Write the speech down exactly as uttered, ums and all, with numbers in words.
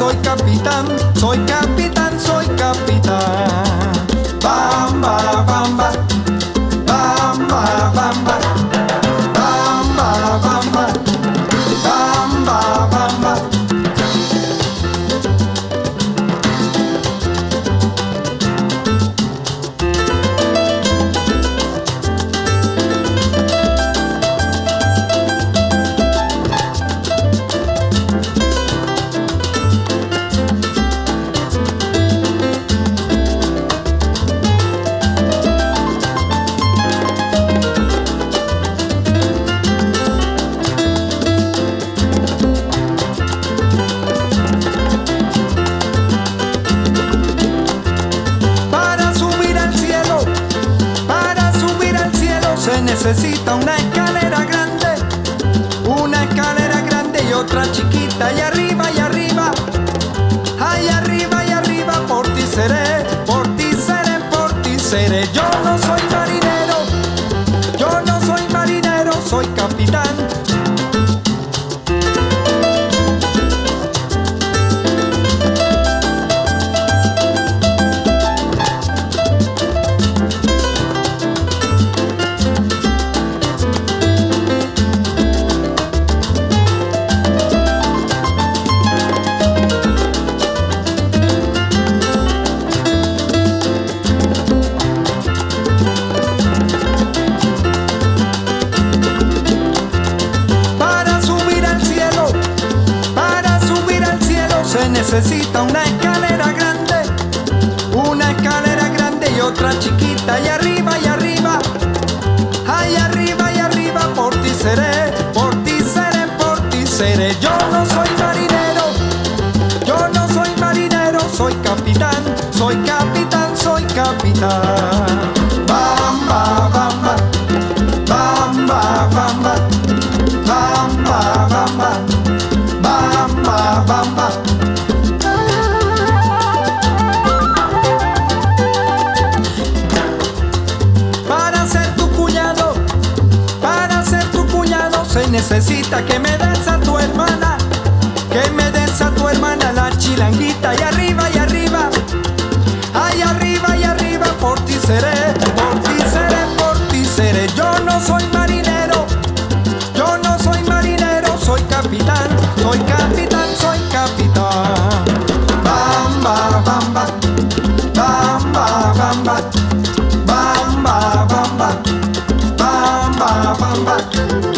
soy capitán, soy capitán, soy capitán. Bamba, bamba, bamba, bamba, bamba, bamba, bamba, bamba. Necesita una escalera grande, una escalera grande y otra chiquita, y arriba y arriba, ay arriba y arriba, por ti seré, por ti seré, por ti seré. Yo no soy marinero, yo no soy marinero, soy capitán. Se necesita una escalera grande, una escalera grande y otra chiquita, y arriba y arriba, ay arriba y arriba, por ti seré, por ti seré, por ti seré. Yo no soy marinero, yo no soy marinero, soy capitán, soy capitán, soy capitán. Bamba, bamba, bamba, bamba, bamba, bamba, bamba, bamba. Se necesita que me des a tu hermana, que me des a tu hermana la chilanguita, y arriba y arriba, ay arriba y arriba, por ti seré, por ti seré, por ti seré. Yo no soy marinero, yo no soy marinero, soy capitán, soy capitán, soy capitán. Bamba, bamba, bamba, bamba, bamba, bamba, bamba, bamba.